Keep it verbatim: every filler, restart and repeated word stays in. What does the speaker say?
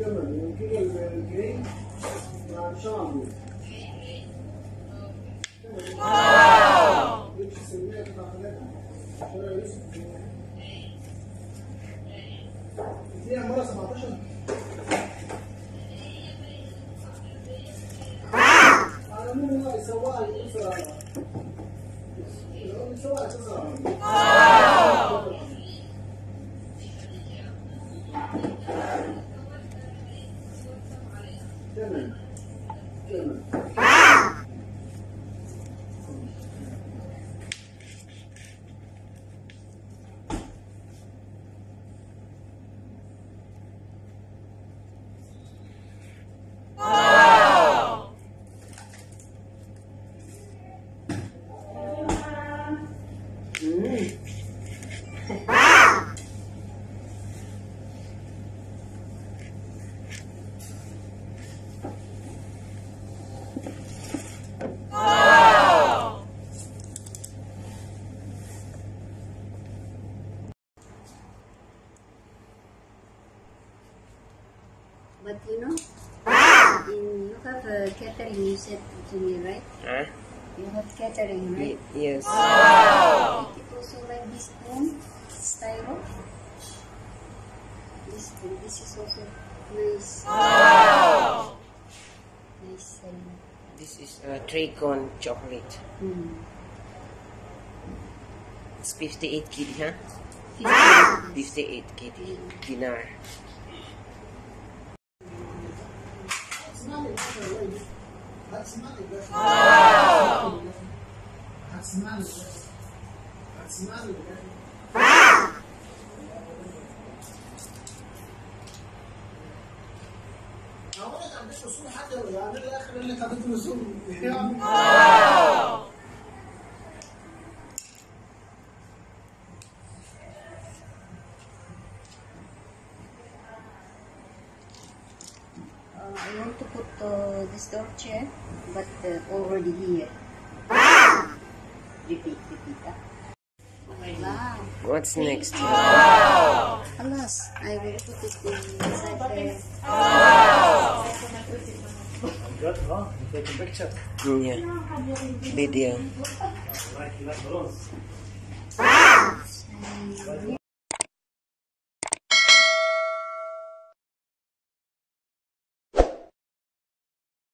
تمام يمكن الجرين مع شامبو. واو. ايش تسويها قطع ثلاثة؟ شو يوسف؟ دي عمرها سبعتاشر. على مين الله يسويها الأسرة؟ يسويها الأسرة. واو. تمام تمام. But you know, in, you have a catering, you said to me, right? Huh? You have catering, right? Y yes. Wow. Make it also like this spoon, styro. This spoon, this is also nice. Wow. Nice. Um, This is a three cone chocolate. hmm. It's fifty-eight kitty, huh? fifty-eight kitty dinar. Wow! Uh, I want to put uh, this dolce, but uh, already here. Repeat, repeat. Ah. Wow. What's next? Alas, I will put it inside there. Good, huh? You take a picture. Mm, yeah. Video. You like, you like balloons? Mm.